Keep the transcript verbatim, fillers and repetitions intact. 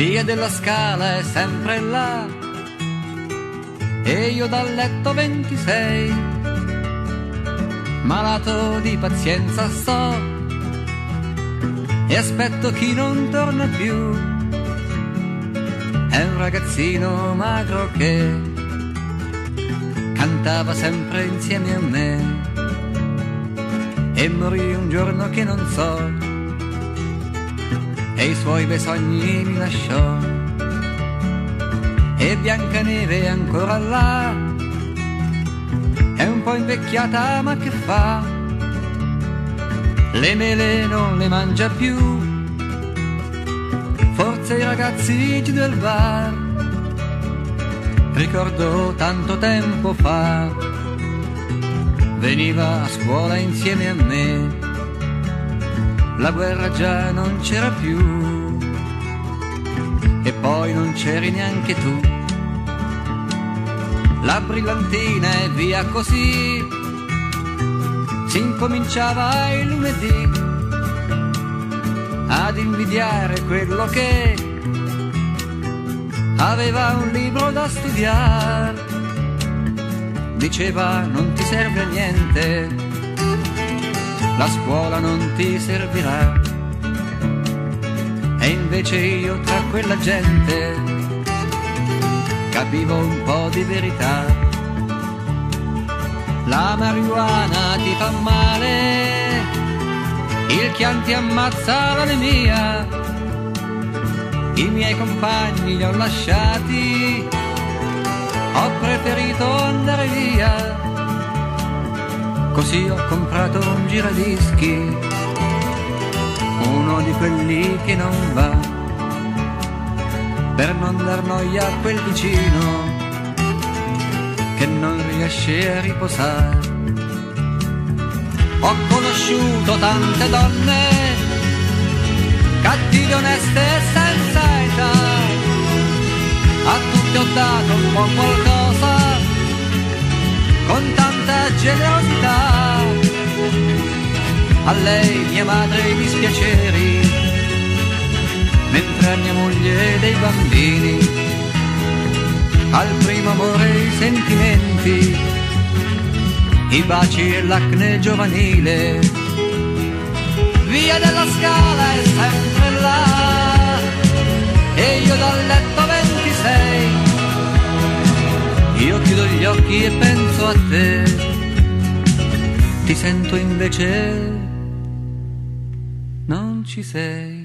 Via della Scala è sempre là e io dal letto ventisei, malato di pazienza sto e aspetto chi non torna più. È un ragazzino magro che cantava sempre insieme a me e morì un giorno che non so e i suoi bei sogni mi lasciò. E Biancaneve è ancora là, è un po' invecchiata ma che fa, le mele non le mangia più, forse i ragazzi giù del bar. Ricordo tanto tempo fa, veniva a scuola insieme a me, la guerra già non c'era più e poi non c'eri neanche tu. La brillantina e via così, si incominciava il lunedì ad invidiare quello che aveva un libro da studiare. Diceva non ti serve a niente, la scuola non ti servirà. E invece io tra quella gente capivo un po' di verità. La marijuana ti fa male, il Chianti ammazza l'anemia, i miei compagni li ho lasciati, ho preferito andare via. Così ho comprato un giradischi, uno di quelli che non va, per non dar noia a quel vicino che non riesce a riposare. Ho conosciuto tante donne, cattive, oneste e senza età, a tutte ho dato un po' qualcosa, con tanta generosità. A lei mia madre i dispiaceri, mentre a mia moglie dei bambini, al primo amore i sentimenti, i baci e l'acne giovanile. Via della Scala è sempre là e io dal letto ventisei, io chiudo gli occhi e penso a te, ti sento invece non ci sei.